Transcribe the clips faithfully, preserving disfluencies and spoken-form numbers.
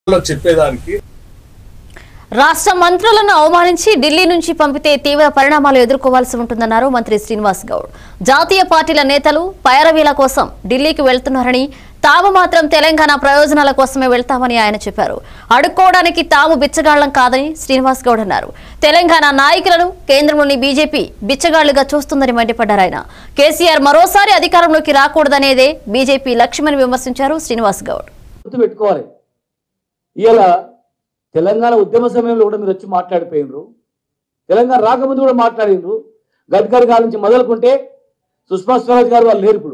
చెప్పేదానికి రాష్ట్ర మంత్రులను అవమానించి ఢిల్లీ నుంచి పంపితే తీవ్ర పరిణామాలు ఎదుర్కోవాల్సి ఉంటుందన్నారు మంత్రి శ్రీనివాస్ గౌడ్. జాతీయ పార్టీల నేతలు పైరవీల కోసం ఢిల్లీకి వెళ్తున్నారని, తాము మాత్రం తెలంగాణ ప్రయోజనాల కోసమే వెళ్తామని ఆయన చెప్పారు. అడుక్కోవడానికి తాము బిచ్చగాళ్లం కాదని శ్రీనివాస్ గౌడ్ అన్నారు. తెలంగాణ నాయకులను కేంద్రంలోని బీజేపీ బిచ్చగాళ్లుగా చూస్తుందని మండిపడ్డారు. ఆయన కేసీఆర్ మరోసారి అధికారంలోకి రాకూడదనేదే బీజేపీ లక్ష్యమని విమర్శించారు శ్రీనివాస్ గౌడ్. గుర్తుపెట్టుకోవాలి, ఇలా తెలంగాణ ఉద్యమ సమయంలో కూడా మీరు వచ్చి మాట్లాడిపోయినరు, తెలంగాణ రాకముందు కూడా మాట్లాడినరు. గడ్కరీ గారి నుంచి మొదలుకుంటే సుష్మా స్వరాజ్ గారు వాళ్ళు లేరు. ఇప్పుడు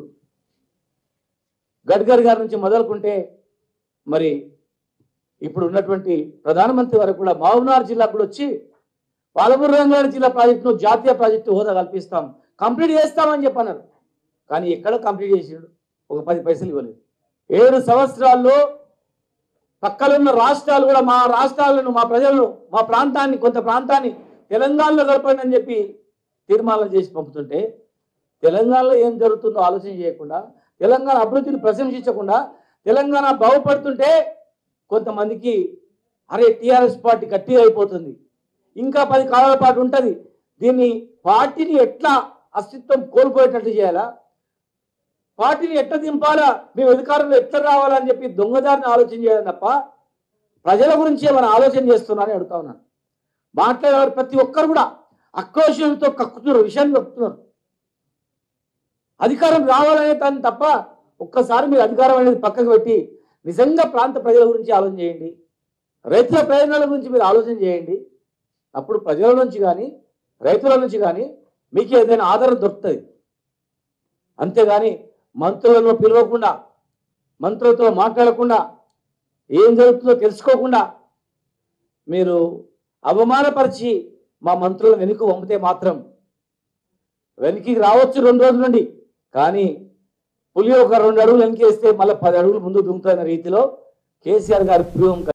గడ్కరీ గారి నుంచి మొదలుకుంటే మరి ఇప్పుడు ఉన్నటువంటి ప్రధానమంత్రి వరకు కూడా మహబూబ్నగర్ జిల్లాకు కూడా వచ్చి పాలమూరు రంగారెడ్డి జిల్లా ప్రాజెక్టును జాతీయ ప్రాజెక్టు హోదా కల్పిస్తాం, కంప్లీట్ చేస్తామని చెప్పన్నారు. కానీ ఎక్కడ కంప్లీట్ చేసాడు? ఒక పది పైసలు ఇవ్వలేదు. ఏడు సంవత్సరాల్లో పక్కలున్న రాష్ట్రాలు కూడా మా రాష్ట్రాలను, మా ప్రజలను, మా ప్రాంతాన్ని, కొంత ప్రాంతాన్ని తెలంగాణలో కలపండి అని చెప్పి తీర్మానాలు చేసి పంపుతుంటే, తెలంగాణలో ఏం జరుగుతుందో ఆలోచన చేయకుండా, తెలంగాణ అభివృద్ధిని ప్రశంసించకుండా, తెలంగాణ బాగుపడుతుంటే కొంతమందికి అరే టీఆర్ఎస్ పార్టీ గట్టిగా అయిపోతుంది, ఇంకా పది కాలాల పాటు ఉంటుంది, దీన్ని పార్టీని ఎట్లా అస్తిత్వం కోల్పోయేటట్టు చేయాలా, పార్టీని ఎట్లా దింపాలా, మేము అధికారంలో ఎట్లా రావాలని చెప్పి దొంగదారిని ఆలోచన చేయడం తప్ప ప్రజల గురించి ఏమైనా ఆలోచన చేస్తున్నారని అడుగుతా ఉన్నాను. మాట్లాడేవారు ప్రతి ఒక్కరు కూడా ఆక్రోషంతో కక్కుతున్నారు, విషయాన్ని కక్కుతున్నారు. అధికారం రావాలనే దాన్ని తప్ప ఒక్కసారి మీరు అధికారం అనేది పక్కకు పెట్టి నిజంగా ప్రాంత ప్రజల గురించి ఆలోచన చేయండి, రైతుల ప్రయోజనాల గురించి మీరు ఆలోచన చేయండి. అప్పుడు ప్రజల నుంచి కానీ రైతుల నుంచి కానీ మీకు ఏదైనా ఆధారం దొరుకుతుంది. అంతేగాని మంత్రులను పిలవకుండా, మంత్రులతో మాట్లాడకుండా, ఏం జరుగుతుందో తెలుసుకోకుండా మీరు అవమానపరిచి మా మంత్రులను వెనుక పంపితే మాత్రం వెనక్కి రావచ్చు రెండు రోజుల నుండి, కానీ పులి ఒక రెండు అడుగులు వెనకేస్తే మళ్ళీ పది అడుగులు ముందు దుంకుతున్న రీతిలో కేసీఆర్ గారి ప్యూం